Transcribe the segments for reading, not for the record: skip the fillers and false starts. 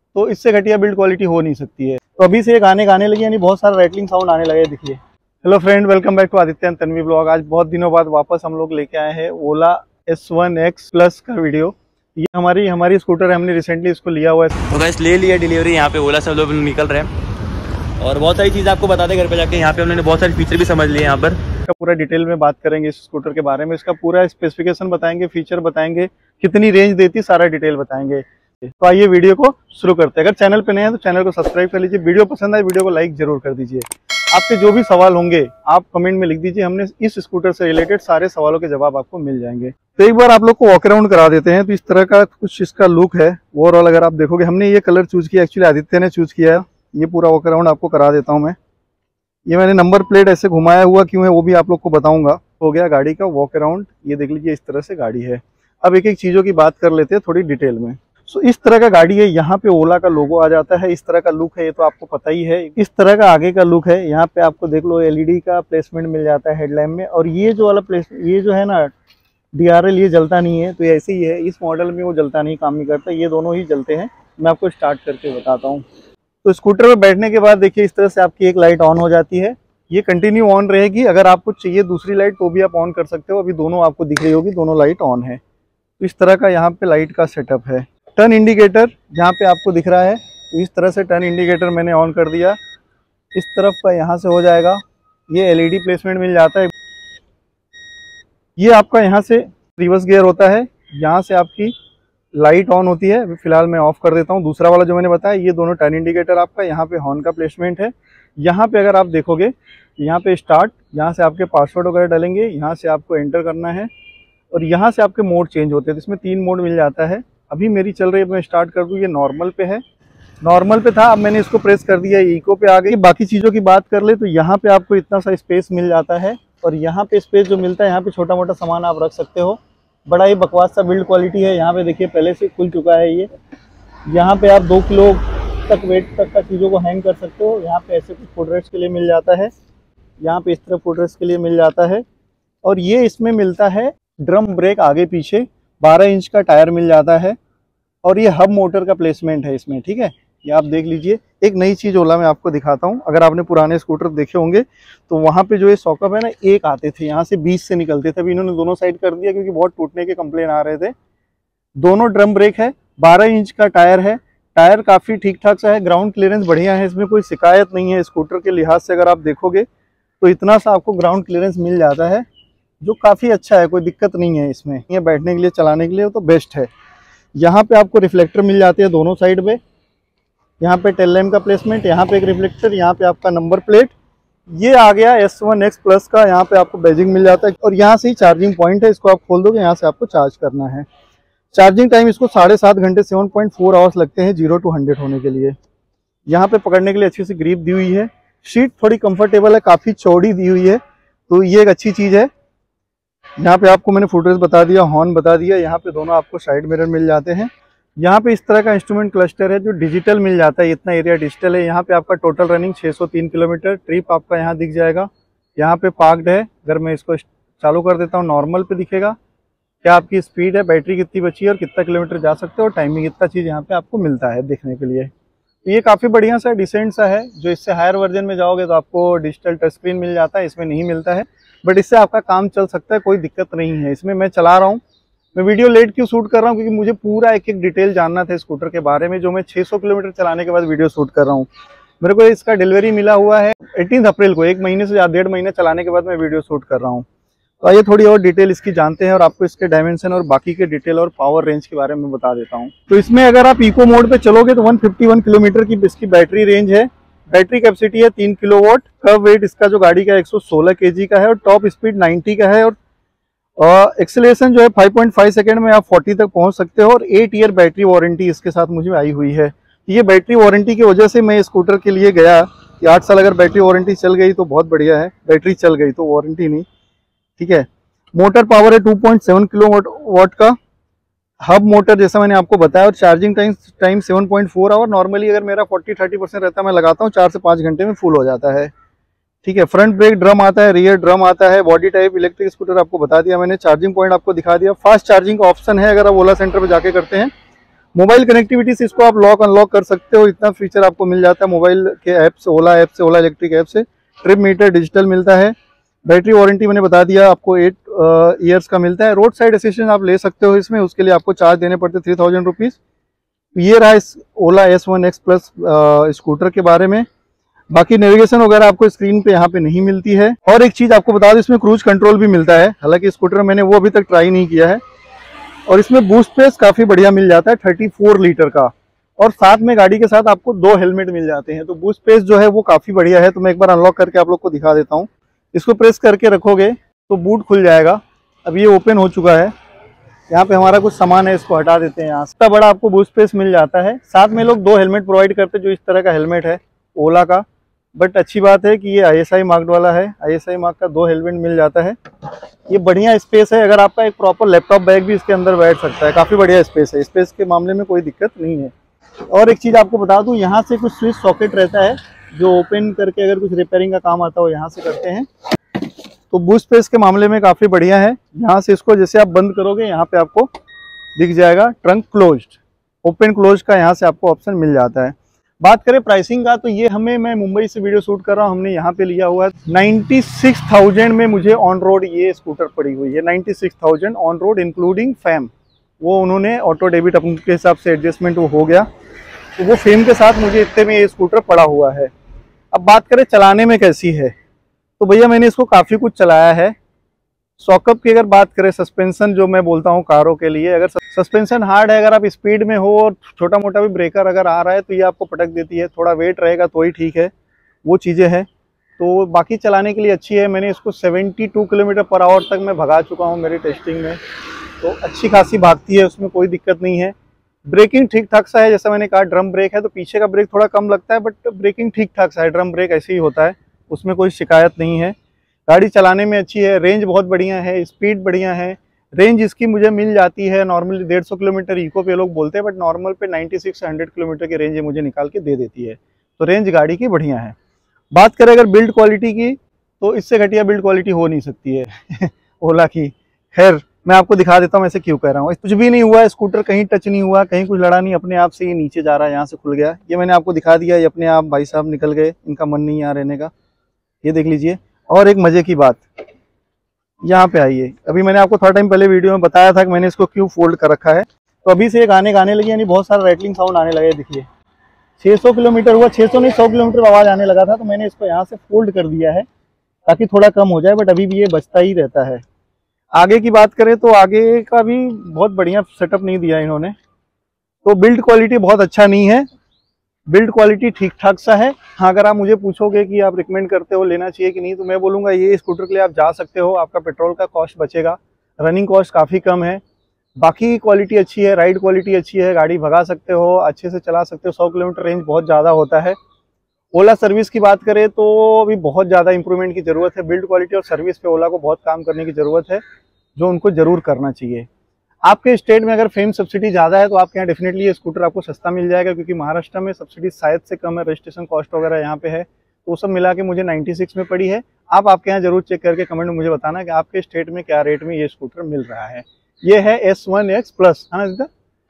तो इससे घटिया बिल्ड क्वालिटी हो नहीं सकती है। तो अभी से ये गाने गाने लगे, यानी बहुत सारा रैटलिंग साउंड आने लगे, देखिए। Hello friend, welcome back to Aditya and Tanvi blog. आज बहुत दिनों बाद वापस हम लोग लेके आए हैं ओला S1X प्लस का वीडियो। ये हमारी स्कूटर है, हमने रिसेंटली इसको लिया हुआ है। तो गाइस ले लिया डिलीवरी, यहाँ पे ओला से लोग निकल रहे हैं और बहुत सारी चीज़ आपको बता दें घर पे जाके। यहाँ पे हमने बहुत सारे फीचर भी समझ लिए। यहाँ पर इसका पूरा डिटेल में बात करेंगे इस स्कूटर के बारे में, इसका पूरा स्पेसिफिकेशन बताएंगे, फीचर बताएंगे, कितनी रेंज देती, सारा डिटेल बताएंगे। तो आइए वीडियो को शुरू करते हैं। अगर चैनल पे नए हैं तो चैनल को सब्सक्राइब कर लीजिए, वीडियो पसंद आए वीडियो को लाइक जरूर कर दीजिए। आपके जो भी सवाल होंगे आप कमेंट में लिख दीजिए, हमने इस स्कूटर से रिलेटेड सारे सवालों के जवाब आपको मिल जाएंगे। तो एक बार आप लोग को वॉक अराउंड करा देते हैं। तो इस तरह का कुछ इसका लुक है ओवरऑल। अगर आप देखोगे, हमने ये कलर चूज किया, एक्चुअली आदित्य ने चूज किया है। ये पूरा वॉक अराउंड आपको करा देता हूँ मैं। ये मैंने नंबर प्लेट ऐसे घुमाया हुआ क्यों है वो भी आप लोग को बताऊंगा। हो गया गाड़ी का वॉक अराउंड, ये देख लीजिए इस तरह से गाड़ी है। अब एक एक चीज़ों की बात कर लेते हैं थोड़ी डिटेल में। सो इस तरह का गाड़ी है, यहाँ पे ओला का लोगो आ जाता है, इस तरह का लुक है, ये तो आपको पता ही है। इस तरह का आगे का लुक है, यहाँ पे आपको देख लो एलईडी का प्लेसमेंट मिल जाता है हेडलैम्प में। और ये जो वाला ये जो है ना DRL, ये जलता नहीं है, तो ऐसे ही है। इस मॉडल में वो जलता नहीं, काम नहीं करता, ये दोनों ही जलते हैं। मैं आपको स्टार्ट करके बताता हूँ। तो स्कूटर में बैठने के बाद देखिए इस तरह से आपकी एक लाइट ऑन हो जाती है, ये कंटिन्यू ऑन रहेगी। अगर आपको चाहिए दूसरी लाइट तो भी आप ऑन कर सकते हो। अभी दोनों आपको दिख रही होगी, दोनों लाइट ऑन है। तो इस तरह का यहाँ पे लाइट का सेटअप है। टर्न इंडिकेटर जहाँ पे आपको दिख रहा है, तो इस तरह से टर्न इंडिकेटर मैंने ऑन कर दिया। इस तरफ का यहाँ से हो जाएगा, ये LED प्लेसमेंट मिल जाता है। ये आपका यहाँ से रिवर्स गियर होता है, यहाँ से आपकी लाइट ऑन होती है। अभी फिलहाल मैं ऑफ कर देता हूँ। दूसरा वाला जो मैंने बताया, ये दोनों टर्न इंडिकेटर आपका, यहाँ पे हॉर्न का प्लेसमेंट है। यहाँ पे अगर आप देखोगे, यहाँ पे स्टार्ट, यहाँ से आपके पासवर्ड वगैरह डालेंगे, यहाँ से आपको एंटर करना है और यहाँ से आपके मोड चेंज होते हैं। तो इसमें 3 मोड मिल जाता है। अभी मेरी चल रही है, मैं स्टार्ट कर दूँ। ये नॉर्मल पे है, नॉर्मल पे था, अब मैंने इसको प्रेस कर दिया, इको पे आ गई। बाकी चीज़ों की बात कर ले तो यहाँ पे आपको इतना सा स्पेस मिल जाता है और यहाँ पे स्पेस जो मिलता है, यहाँ पे छोटा मोटा सामान आप रख सकते हो। बड़ा ही बकवास सा बिल्ड क्वालिटी है। यहाँ पे देखिए पहले से खुल चुका है ये। यहाँ पे आप 2 किलो तक वेट तक का चीज़ों को हैंग कर सकते हो। यहाँ पे ऐसे कुछ फुटरेस्ट के लिए मिल जाता है, यहाँ पे इस तरह फुटरेस्ट के लिए मिल जाता है। और ये इसमें मिलता है ड्रम ब्रेक आगे पीछे, 12 इंच का टायर मिल जाता है। और ये हब मोटर का प्लेसमेंट है इसमें, ठीक है। ये आप देख लीजिए। एक नई चीज़ ओला में आपको दिखाता हूँ। अगर आपने पुराने स्कूटर देखे होंगे तो वहाँ पे जो ये सॉकअप है ना, एक आते थे, यहाँ से 20 से निकलते थे। अभी इन्होंने दोनों साइड कर दिया क्योंकि बहुत टूटने के कंप्लेन आ रहे थे। दोनों ड्रम ब्रेक है, 12 इंच का टायर है। टायर काफ़ी ठीक ठाक सा है, ग्राउंड क्लियरेंस बढ़िया है, इसमें कोई शिकायत नहीं है। स्कूटर के लिहाज से अगर आप देखोगे तो इतना सा आपको ग्राउंड क्लियरेंस मिल जाता है, जो काफ़ी अच्छा है, कोई दिक्कत नहीं है इसमें। ये बैठने के लिए, चलाने के लिए तो बेस्ट है। यहाँ पे आपको रिफ्लेक्टर मिल जाते हैं दोनों साइड में। यहाँ पे टेल लैम्प का प्लेसमेंट, यहाँ पे एक रिफ्लेक्टर, यहाँ पे आपका नंबर प्लेट। ये आ गया S1X प्लस का। यहाँ पे आपको बैजिंग मिल जाता है और यहाँ से ही चार्जिंग पॉइंट है, इसको आप खोल दोगे, यहाँ से आपको चार्ज करना है। चार्जिंग टाइम इसको 7.5 घंटे 7.4 आवर्स लगते हैं 0 to 100 होने के लिए। यहाँ पे पकड़ने के लिए अच्छी सी ग्रिप दी हुई है। सीट थोड़ी कंफर्टेबल है, काफ़ी चौड़ी दी हुई है, तो ये एक अच्छी चीज़ है। यहाँ पे आपको मैंने फुटरेस्ट बता दिया, हॉर्न बता दिया। यहाँ पे दोनों आपको साइड मिरर मिल जाते हैं। यहाँ पे इस तरह का इंस्ट्रूमेंट क्लस्टर है जो डिजिटल मिल जाता है, इतना एरिया डिजिटल है। यहाँ पे आपका टोटल रनिंग 603 किलोमीटर ट्रिप आपका यहाँ दिख जाएगा। यहाँ पे पार्क्ड है। अगर मैं इसको चालू कर देता हूँ, नॉर्मल पे दिखेगा क्या आपकी स्पीड है, बैटरी कितनी बची है और कितना किलोमीटर जा सकते हो, टाइमिंग, इतना चीज़ यहाँ पे आपको मिलता है देखने के लिए। तो ये काफ़ी बढ़िया सा डिसेंट सा है। जो इससे हायर वर्जन में जाओगे तो आपको डिजिटल टच स्क्रीन मिल जाता है, इसमें नहीं मिलता है, बट इससे आपका काम चल सकता है, कोई दिक्कत नहीं है। इसमें मैं चला रहा हूँ। मैं वीडियो लेट क्यों शूट कर रहा हूँ, क्योंकि मुझे पूरा एक एक डिटेल जानना था स्कूटर के बारे में, जो मैं 600 किलोमीटर चलाने के बाद वीडियो शूट कर रहा हूँ। मेरे को इसका डिलीवरी मिला हुआ है 18 अप्रैल को, 1 महीने से ज़्यादा, 1.5 महीने चलाने के बाद मैं वीडियो शूट कर रहा हूँ। तो आइए थोड़ी और डिटेल इसकी जानते हैं और आपको इसके डायमेंशन और बाकी के डिटेल और पावर रेंज के बारे में बता देता हूँ। तो इसमें अगर आप इको मोड पे चलोगे तो 151 किलोमीटर की इसकी बैटरी रेंज है। बैटरी कैपेसिटी है 3 किलोवाट। कर्व वेट इसका जो गाड़ी का 116 kg का है और टॉप स्पीड 90 का है। और एक्सेलरेशन जो है 5.5 सेकेंड में आप 40 तक पहुंच सकते हो। और 8 ईयर बैटरी वारंटी इसके साथ मुझे आई हुई है। ये बैटरी वारंटी की वजह से मैं स्कूटर के लिए गया कि 8 साल अगर बैटरी वारंटी चल गई तो बहुत बढ़िया है, बैटरी चल गई तो वारंटी नहीं, ठीक है। मोटर पावर है 2.7 किलोवाट का, हब मोटर जैसा मैंने आपको बताया। और चार्जिंग टाइम 7.4 आवर। नॉर्मली अगर मेरा 40-30% रहता है, मैं लगाता हूँ 4 से 5 घंटे में फुल हो जाता है, ठीक है। फ्रंट ब्रेक ड्रम आता है, रियर ड्रम आता है। बॉडी टाइप इलेक्ट्रिक स्कूटर आपको बता दिया मैंने। चार्जिंग पॉइंट आपको दिखा दिया। फास्ट चार्जिंग का ऑप्शन है अगर आप ओला सेंटर पे जाके करते हैं। मोबाइल कनेक्टिविटी से इसको आप लॉक अनलॉक कर सकते हो, इतना फीचर आपको मिल जाता है मोबाइल के ऐप से, ओला इलेक्ट्रिक ऐप से। ट्रिप मीटर डिजिटल मिलता है। बैटरी वारंटी मैंने बता दिया आपको 8 ईयर्स का मिलता है। रोड साइड असिस्टेंस आप ले सकते हो इसमें, उसके लिए आपको चार्ज देने पड़ते 3000 रुपीज़। ये रहा इस ओला S1X प्लस स्कूटर के बारे में। बाकी नेविगेशन वगैरह आपको स्क्रीन पे यहाँ पे नहीं मिलती है। और एक चीज़ आपको बता दूं, इसमें क्रूज कंट्रोल भी मिलता है, हालांकि स्कूटर मैंने वो अभी तक ट्राई नहीं किया है। और इसमें बूट स्पेस काफ़ी बढ़िया मिल जाता है 34 लीटर का, और साथ में गाड़ी के साथ आपको 2 हेलमेट मिल जाते हैं, तो बूट स्पेस जो है वो काफ़ी बढ़िया है। तो मैं एक बार अनलॉक करके आप लोग को दिखा देता हूँ। इसको प्रेस करके रखोगे तो बूट खुल जाएगा। अब ये ओपन हो चुका है। यहाँ पे हमारा कुछ सामान है, इसको हटा देते हैं यहाँ से। इतना बड़ा आपको बूट स्पेस मिल जाता है। साथ में लोग 2 हेलमेट प्रोवाइड करते हैं, जो इस तरह का हेलमेट है ओला का। बट अच्छी बात है कि ये ISI मार्क वाला है, ISI मार्क का 2 हेलमेट मिल जाता है। ये बढ़िया स्पेस है, अगर आपका एक प्रॉपर लैपटॉप बैग भी इसके अंदर बैठ सकता है, काफ़ी बढ़िया स्पेस है। स्पेस के मामले में कोई दिक्कत नहीं है। और एक चीज़ आपको बता दूं, यहाँ से कुछ स्विच सॉकेट रहता है जो ओपन करके अगर कुछ रिपेयरिंग का काम आता हो यहाँ से करते हैं। तो बूट स्पेस के मामले में काफ़ी बढ़िया है। यहाँ से इसको जैसे आप बंद करोगे यहाँ पे आपको दिख जाएगा ट्रंक क्लोज्ड, ओपन क्लोज का यहाँ से आपको ऑप्शन मिल जाता है। बात करें प्राइसिंग का, तो ये मैं मुंबई से वीडियो शूट कर रहा हूँ, हमने यहाँ पे लिया हुआ है 96,000 में मुझे ऑन रोड ये स्कूटर पड़ी हुई है। 96,000 ऑन रोड इंक्लूडिंग फैम। वो उन्होंने ऑटो डेबिट अपने के हिसाब से एडजस्टमेंट वो हो गया, तो वो फेम के साथ मुझे इतने में ये स्कूटर पड़ा हुआ है। अब बात करें चलाने में कैसी है, तो भैया मैंने इसको काफ़ी कुछ चलाया है। सॉकअप की अगर बात करें, सस्पेंशन जो मैं बोलता हूँ कारों के लिए, अगर सस्पेंशन हार्ड है, अगर आप स्पीड में हो और छोटा मोटा भी ब्रेकर अगर आ रहा है तो ये आपको पटक देती है। थोड़ा वेट रहेगा तो ही ठीक है, वो चीज़ें हैं। तो बाकी चलाने के लिए अच्छी है। मैंने इसको 72 किलोमीटर पर आवर तक मैं भगा चुका हूँ मेरी टेस्टिंग में, तो अच्छी खासी भागती है, उसमें कोई दिक्कत नहीं है। ब्रेकिंग ठीक ठाक सा है, जैसा मैंने कहा ड्रम ब्रेक है तो पीछे का ब्रेक थोड़ा कम लगता है, बट ब्रेकिंग ठीक ठाक सा है। ड्रम ब्रेक ऐसे ही होता है, उसमें कोई शिकायत नहीं है। गाड़ी चलाने में अच्छी है, रेंज बहुत बढ़िया है, स्पीड बढ़िया है। रेंज इसकी मुझे मिल जाती है नॉर्मली 150 किलोमीटर, इको पे लोग बोलते हैं, बट नॉर्मल पे 96 से 100 किलोमीटर की रेंज मुझे निकाल के दे देती है। तो रेंज गाड़ी की बढ़िया है। बात करें अगर बिल्ड क्वालिटी की, तो इससे घटिया बिल्ड क्वालिटी हो नहीं सकती है ओला की। खैर मैं आपको दिखा देता हूँ ऐसे क्यों कह रहा हूँ। कुछ भी नहीं हुआ, स्कूटर कहीं टच नहीं हुआ, कहीं कुछ लड़ा नहीं, अपने आप से ये नीचे जा रहा है, यहाँ से खुल गया। ये मैंने आपको दिखा दिया, ये अपने आप भाई साहब निकल गए, इनका मन नहीं यहाँ रहने का, ये देख लीजिए। और एक मजे की बात, यहाँ पे आइए, अभी मैंने आपको थोड़ा टाइम पहले वीडियो में बताया था कि मैंने इसको क्यों फोल्ड कर रखा है। तो अभी से ये गाने लगी, यानी बहुत सारा रैटलिंग साउंड आने लगे। देखिए 600 किलोमीटर हुआ, 600 नहीं 100 किलोमीटर आवाज़ आने लगा था, तो मैंने इसको यहाँ से फोल्ड कर दिया है ताकि थोड़ा कम हो जाए, बट अभी भी ये बचता ही रहता है। आगे की बात करें तो आगे का भी बहुत बढ़िया सेटअप नहीं दिया इन्होंने, तो बिल्ड क्वालिटी बहुत अच्छा नहीं है, बिल्ड क्वालिटी ठीक ठाक सा है। हाँ, अगर आप मुझे पूछोगे कि आप रिकमेंड करते हो लेना चाहिए कि नहीं, तो मैं बोलूँगा ये स्कूटर के लिए आप जा सकते हो, आपका पेट्रोल का कॉस्ट बचेगा, रनिंग कॉस्ट काफ़ी कम है, बाकी क्वालिटी अच्छी है, राइड क्वालिटी अच्छी है, गाड़ी भगा सकते हो, अच्छे से चला सकते हो। 100 किलोमीटर रेंज बहुत ज़्यादा होता है। ओला सर्विस की बात करें तो अभी बहुत ज़्यादा इंप्रूवमेंट की ज़रूरत है। बिल्ड क्वालिटी और सर्विस पे ओला को बहुत काम करने की ज़रूरत है, जो उनको ज़रूर करना चाहिए। आपके स्टेट में अगर फेम सब्सिडी ज़्यादा है तो आपके यहाँ डेफिनेटली ये स्कूटर आपको सस्ता मिल जाएगा, क्योंकि महाराष्ट्र में सब्सिडी शायद से कम है, रजिस्ट्रेशन कॉस्ट वगैरह यहाँ पे है, तो वो सब मिला के मुझे 96 में पड़ी है। आप आपके यहाँ जरूर चेक करके कमेंट में मुझे बताना कि आपके स्टेट में क्या रेट में ये स्कूटर मिल रहा है। ये है S1X प्लस, है ना दीदा,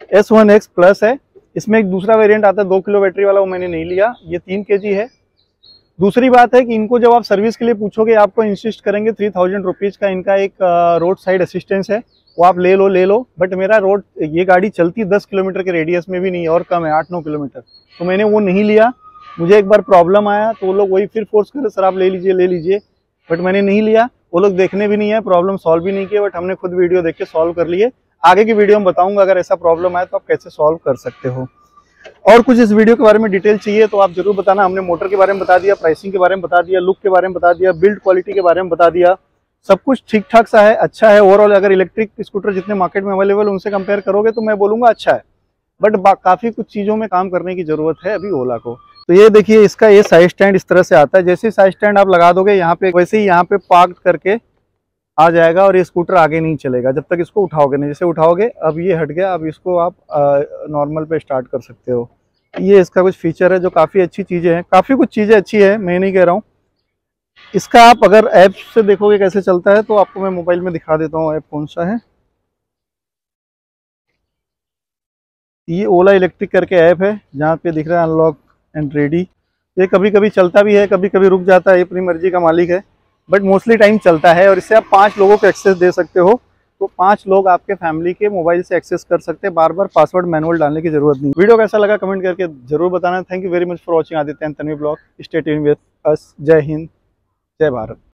S1X प्लस है। इसमें एक दूसरा वेरिएंट आता है 2 किलो बैटरी वाला, वो मैंने नहीं लिया, ये 3 kg है। दूसरी बात है कि इनको जब आप सर्विस के लिए पूछोगे आपको इंसिस्ट करेंगे 3000 रुपीज़ का इनका एक रोड साइड असिस्टेंस है, वो आप ले लो। बट मेरा रोड, ये गाड़ी चलती 10 किलोमीटर के रेडियस में भी नहीं और कम है, 8-9 किलोमीटर, तो मैंने वो नहीं लिया। मुझे एक बार प्रॉब्लम आया तो वो लोग वही फिर फोर्स करे, सर आप ले लीजिए, बट मैंने नहीं लिया। वो लोग देखने भी नहीं है, प्रॉब्लम सॉल्व भी नहीं किया, बट हमने खुद वीडियो देख के सॉल्व कर लिए। आगे की वीडियो में बताऊंगा अगर ऐसा प्रॉब्लम आए तो आप कैसे सॉल्व कर सकते हो। और कुछ इस वीडियो के बारे में डिटेल चाहिए तो आप जरूर बताना। हमने मोटर के बारे में बता दिया, प्राइसिंग के बारे में बता दिया, लुक के बारे में बता दिया, बिल्ड क्वालिटी के बारे में बता दिया, सब कुछ ठीक ठाक सा है, अच्छा है ओवरऑल। अगर इलेक्ट्रिक स्कूटर जितने मार्केट में अवेलेबल उनसे कंपेयर करोगे तो मैं बोलूँगा अच्छा है, बट काफ़ी कुछ चीज़ों में काम करने की ज़रूरत है अभी ओला को। तो ये देखिए, इसका ये साइड स्टैंड इस तरह से आता है, जैसे साइड स्टैंड आप लगा दोगे यहाँ पे, वैसे ही यहाँ पे पार्क करके आ जाएगा और ये स्कूटर आगे नहीं चलेगा जब तक इसको उठाओगे नहीं। जैसे उठाओगे, अब ये हट गया, अब इसको आप नॉर्मल पे स्टार्ट कर सकते हो। ये इसका कुछ फीचर है जो काफ़ी अच्छी चीज़ें हैं, काफ़ी कुछ चीज़ें अच्छी है, मैं नहीं कह रहा हूँ। इसका आप अगर ऐप से देखोगे कैसे चलता है तो आपको मैं मोबाइल में दिखा देता हूँ ऐप कौन सा है। ये ओला इलेक्ट्रिक करके ऐप है, जहाँ पे दिख रहा है अनलॉक एंड रेडी। ये कभी कभी चलता भी है, कभी कभी रुक जाता है, ये अपनी मर्जी का मालिक है, बट मोस्टली टाइम चलता है। और इससे आप 5 लोगों को एक्सेस दे सकते हो, तो 5 लोग आपके फैमिली के मोबाइल से एक्सेस कर सकते हैं, बार बार पासवर्ड मैनुअल डालने की जरूरत नहीं। वीडियो कैसा लगा कमेंट करके जरूर बताना। Thank you very much for watching Aditya and Tanvi blog. Stay tuned with us. जय हिंद, जय भारत।